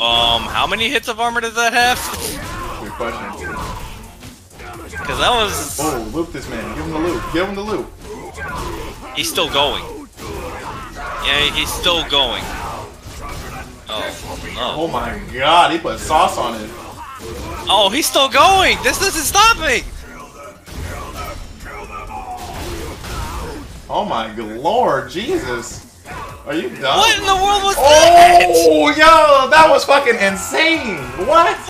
How many hits of armor does that have? Good question. Because that was... Oh, loop this man. Give him the loop. Give him the loop. He's still going. Yeah, he's still going. Oh, no. Oh my god, he put sauce on it. Oh, he's still going! This doesn't stop me! Oh my lord, Jesus. Are you done? What in the world was that? Oh, yo, that was fucking insane. What?